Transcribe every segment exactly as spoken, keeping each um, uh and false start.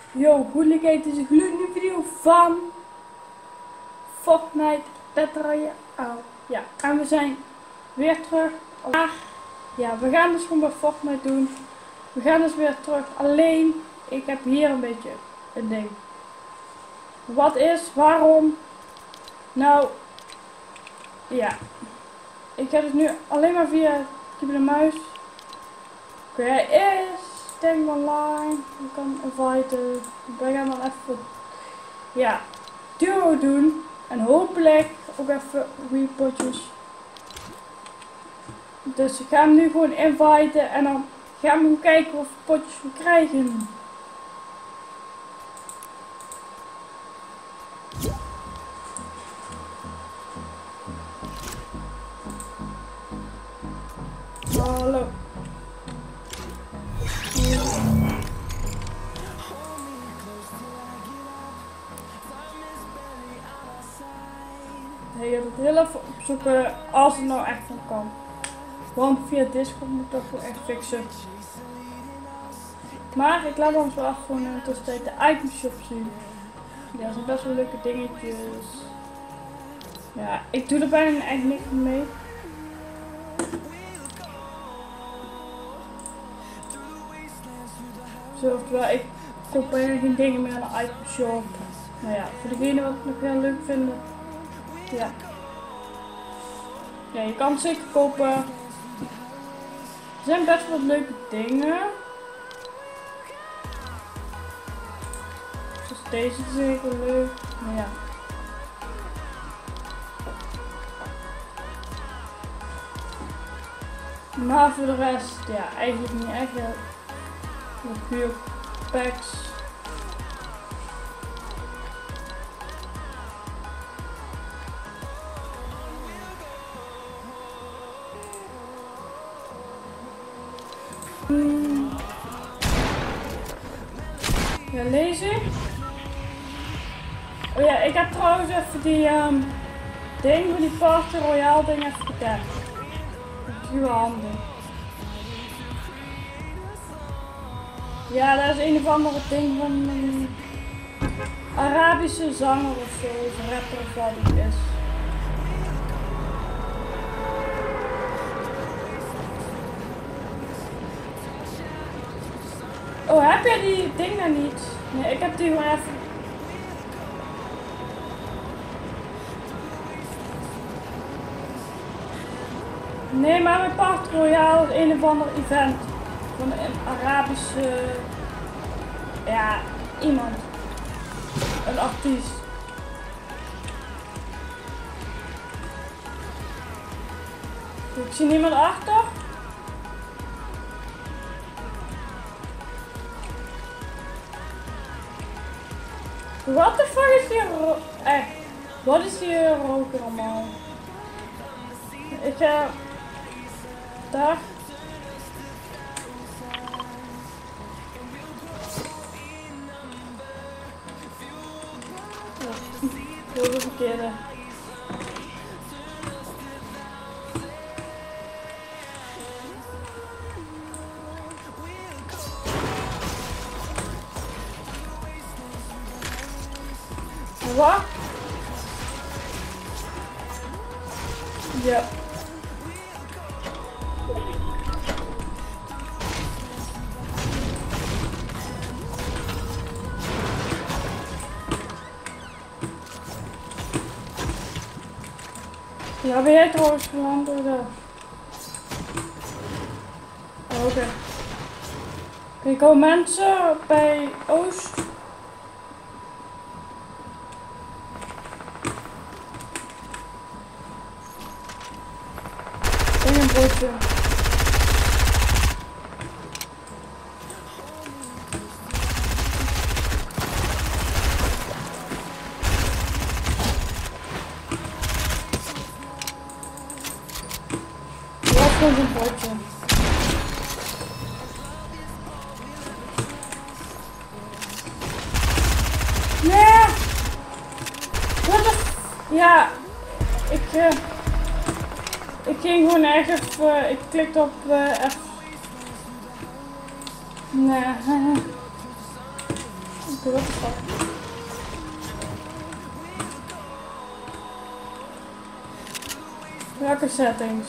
Yo, goedelijk, het is een gloednieuwe video van Fortnite Battle Royale. Ja, en we zijn weer terug. Maar, ja, we gaan dus gewoon bij Fortnite doen. We gaan dus weer terug. Alleen, ik heb hier een beetje een ding. Wat is, waarom? Nou, ja. Ik ga dus nu alleen maar via keyboard en muis. Oké, hij is denk online. Je kan inviten. We gaan dan even, ja, duo doen. En hopelijk ook even repotjes. Dus ik ga hem nu gewoon inviten en dan gaan we gewoon kijken of we potjes we krijgen. Hallo. Je gaat het heel even opzoeken als het nou echt van kan. Want via Discord moet ik dat gewoon echt fixen. Maar ik laat ons wel af gewoon in de tussentijd de itemshop zien. Ja, dat zijn best wel leuke dingetjes. Ja, ik doe er bijna echt niks mee. Zo, terwijl ik koop bijna geen dingen meer aan de itemshop. Nou ja, voor degene wat ik nog heel leuk vind. Ja. Ja, je kan het zeker kopen. Er zijn best wel leuke dingen. Zoals deze is zeker leuk. Maar ja. Maar voor de rest, ja, eigenlijk niet echt heel. Puur packs. Hmm. Ja, lezen. Oh ja, ik heb trouwens even die um, ding van die Party Royale ding even gedaan. Uw handen. Ja, dat is een of andere ding van een Arabische zanger of zo, of een rapper of wat het is. Oh, heb jij die ding dan niet? Nee, ik heb die gewoon even. Nee, maar mijn Party Royale is een of ander event. Van een Arabische, ja, iemand, een artiest. Ik zie niemand achter. Wat de fuck is hier ro- echt? Wat is hier roken allemaal? Ik ga, daar. Heel de verkeerde. Wat? Ja. Ja, ben jij trouwens geland door de... Oh, oké. Okay. Oké, komen mensen bij Oost. Ik een broodje. Gewoon een potje. Nee! Wat de... Ja, ik... Uh, ik ging gewoon ergens... Uh, ik klikte op uh, F... Nee. Oké, wat is dat? Welke settings?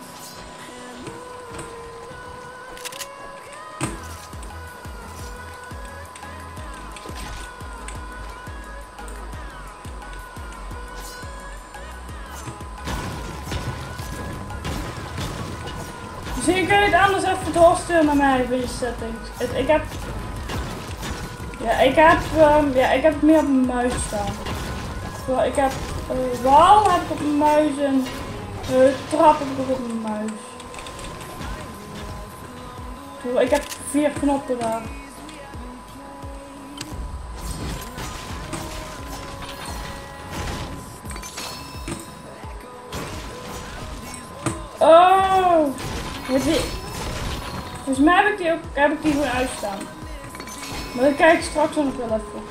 Misschien kun je het anders even doorsturen naar mij bij je settings. Het, ik heb... Ja, ik heb... Um, ja, ik heb het meer op mijn muis staan. Zo, ik heb... Uh, wal heb ik op mijn muis en... Uh, trap heb ik ook op mijn muis. Zo, ik heb vier knoppen daar. Oh! Heb je... Volgens mij heb ik die ook, heb ik die gewoon uitstaan. Maar dan kijk ik straks nog wel even.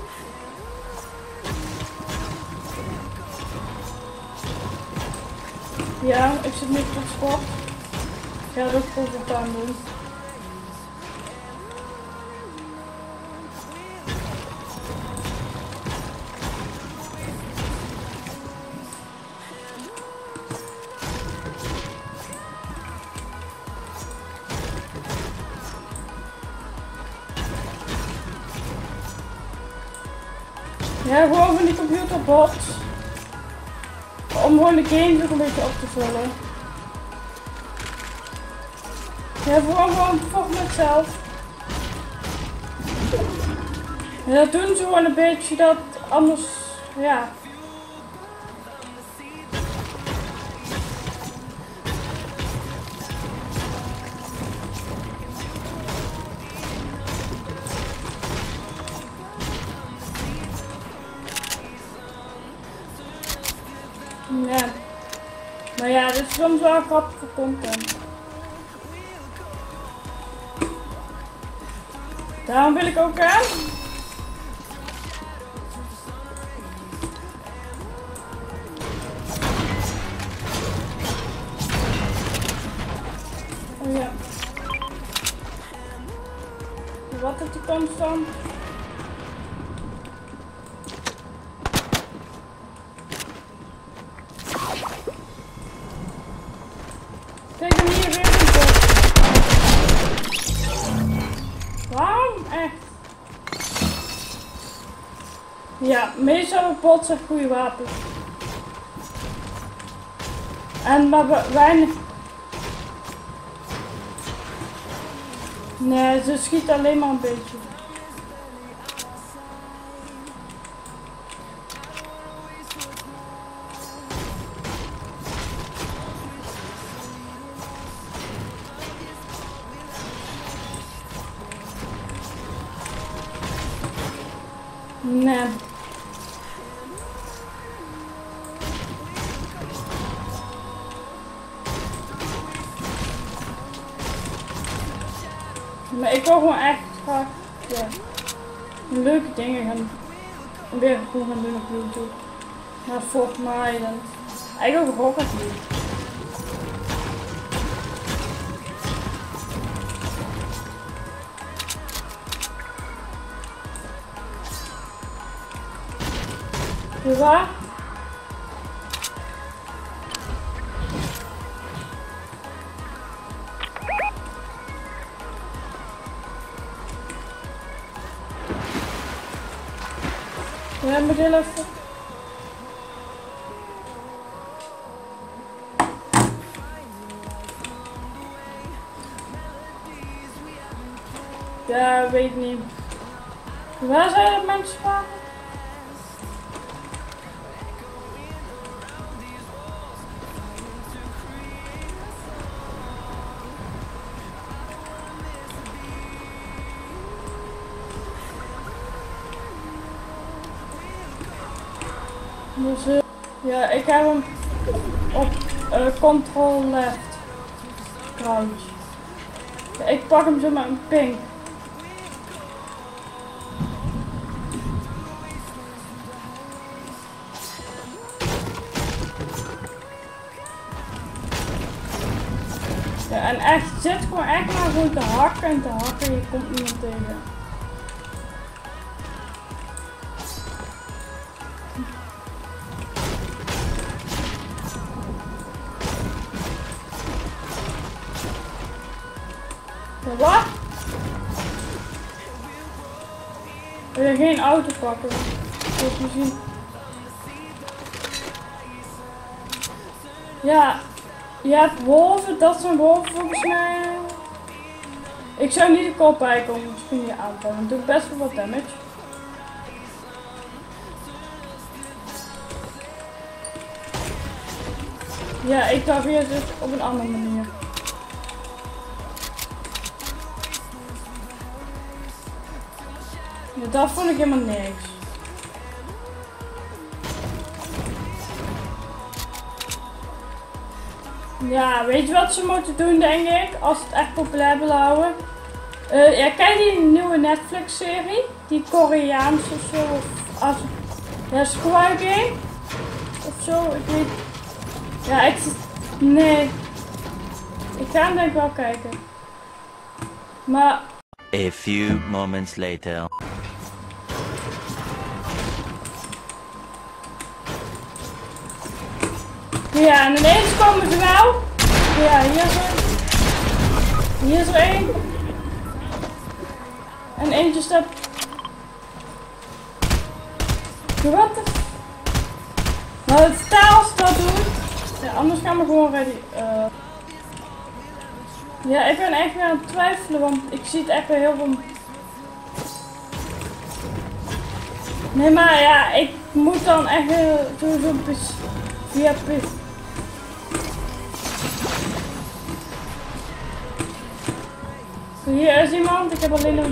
Ja, ik zit nu tot sport. Ik ga er ook goed wat aan doen. Ja, gewoon van die computerbots. Om gewoon de games ook een beetje op te vullen. Ja, vooral gewoon Fortnite zelf. Ja, dat doen ze gewoon een beetje dat anders, ja. Ja. Maar ja, dit is soms wel grappig voor content. Daarom wil ik ook aan. Oh ja. Wat is die constant? Kijk hem hier weer een bot. Waarom? Echt? Ja, meestal hebben bots echt goede wapens. En maar weinig. Nee, ze schiet alleen maar een beetje. Nee. Maar ik wil gewoon echt graag, ja, leuke dingen gaan weer gewoon gaan doen op YouTube. Naar Fortnite en eigenlijk ook Rocket League. Dus waar? Ja, moet heel even. Ja, weet niet. Waar zijn dat mensen waren? Dus uh, ja, ik heb hem op uh, control left trouwens. Ja, ik pak hem zo met een ping. Ja, en echt, zit gewoon echt maar gewoon te hakken en te hakken, je komt niemand tegen. wat? Wil je geen auto pakken? Zoals je ziet. Ja, je hebt wolven, dat zijn wolven volgens mij. Ik zou niet de kop bij komen, misschien je aanvallen. Dat doet best wel wat damage. Ja, ik dacht eerst dus op een andere manier. Ja, dat vond ik helemaal niks. Ja, weet je wat ze moeten doen, denk ik, als ze het echt populair willen houden? Uh, ja, ken je die nieuwe Netflix-serie? Die Koreaanse of zo? Of als, ja, Squid Game? Of zo, ik weet. Ja, ik. Nee. Ik ga hem denk ik wel kijken. Maar. A few moments later. Ja, en ineens komen ze wel. Ja, hier is er. Hier is er één. En eentje staat. Wat? Nou, het staal als dat doen. Ja, anders gaan we gewoon ready. Uh... Ja, ik ben echt weer aan het twijfelen, want ik zie het echt weer heel veel. Nee, maar ja, ik moet dan echt uh, sowieso via pis. Hier is iemand, ik heb alleen een.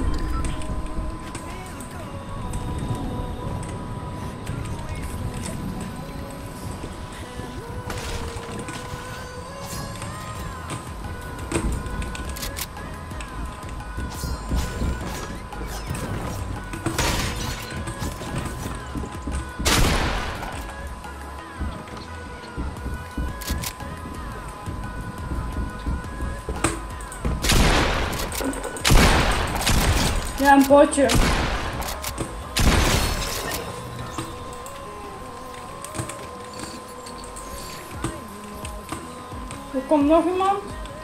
Ja, een potje. Er komt nog iemand.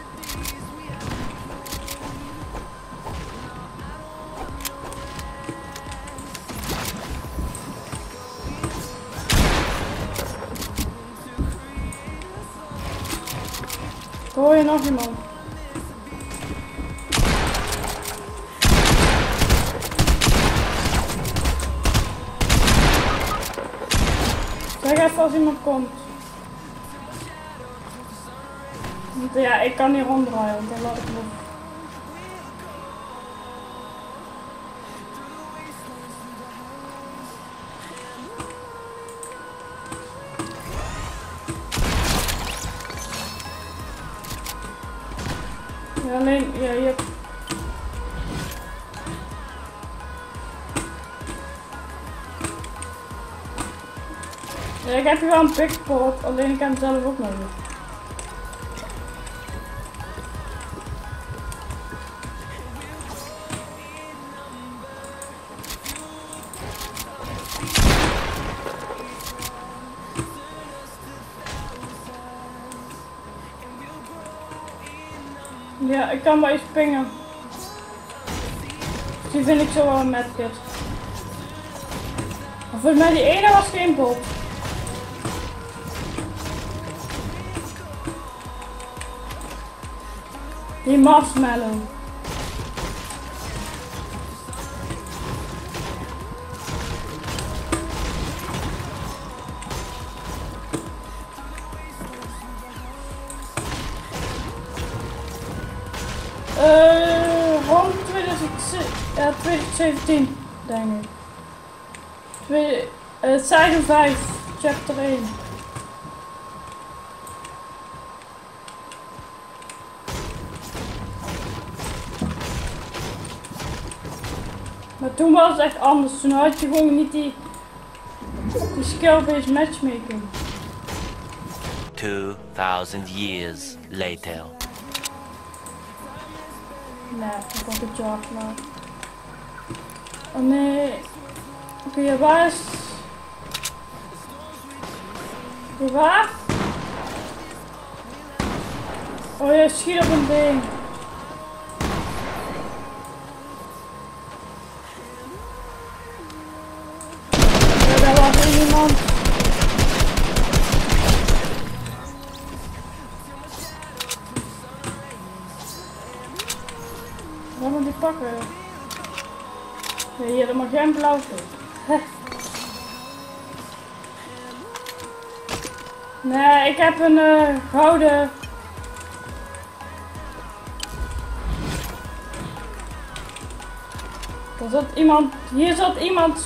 Ik hoor je nog iemand. Zeg even als iemand komt. Ja, ik kan niet ronddraaien, want dan laat ik nog. Ja, alleen, ja, je. Ja, ik heb hier wel een pickpot, alleen ik heb hem zelf ook nodig. Ja, ik kan maar eens pingen. Die vind ik zo wel een medkit. Maar volgens mij die ene was geen bot. Die marshmallow. Uh, rond twintig zeventien, denk ik. Twee, uh, Seizoen vijf, chapter één. Maar toen was het echt anders. Toen had je gewoon niet die, die skill-based matchmaking. Two thousand years later. Nee, ik heb het job klaar. Oh nee. Oké, okay, waar is... Oké, okay, waar? Oh ja, schiet op een ding. iemand. Wat moet die pakken? Ja, hier, er mag geen blauw zijn. Nee, ik heb een uh, gouden. Er zat iemand. Hier zat iemand.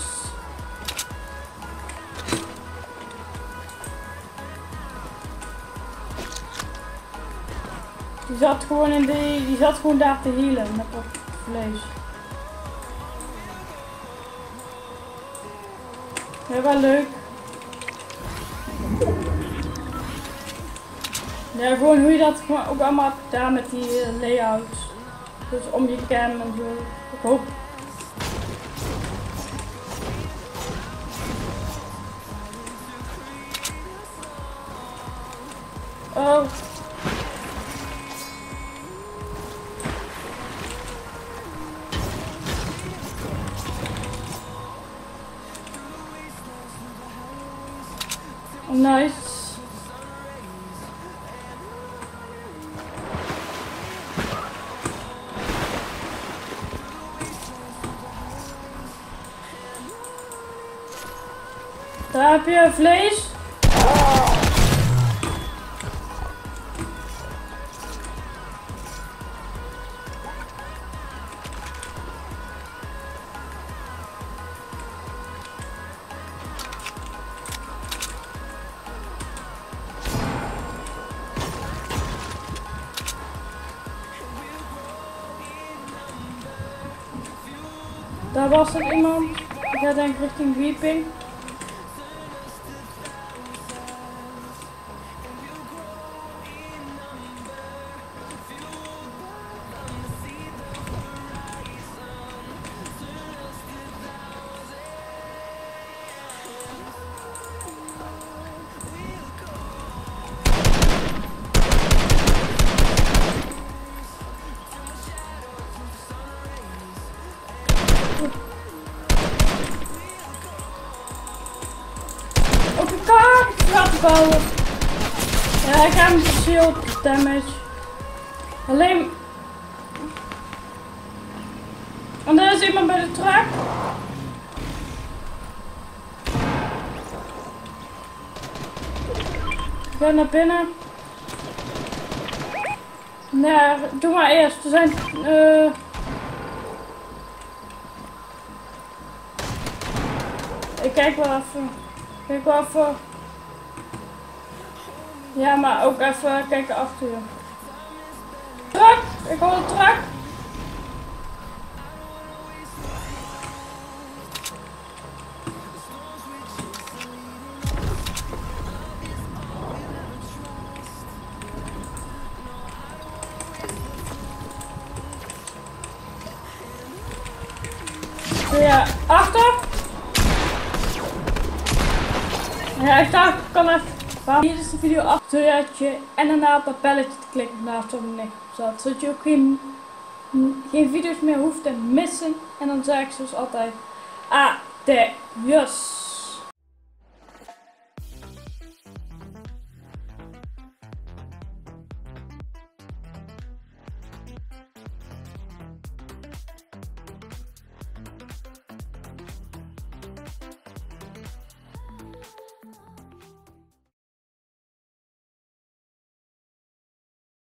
Die zat gewoon in die. Die zat gewoon daar te healen met dat vlees. Ja, wel leuk. Ja, gewoon hoe je dat gewoon ook allemaal hebt gedaan met die uh, layouts. Dus om je cam en zo. Ik hoop. Oh. Nice. Daar heb je vlees. Daar was er iemand. Ik ga denk ik richting Weeping. Op de kaart laten bouwen. Ja, ik ga hem shield damage. Alleen. En er is iemand bij de truck. Ik ga naar binnen. Nee, doe maar eerst. Er zijn. Uh... Ik kijk wel even. Kijk wel even. Ja, maar ook even kijken achter je. Truck! Ik hoor een truck! Ja, achter! Ja, ik dacht, ik kan even. Hier is de video af, zodat je en daarna op dat belletje te klikken naast er niks op zat. Zodat je ook geen, geen video's meer hoeft te missen. En dan zeg ik zoals altijd, adios.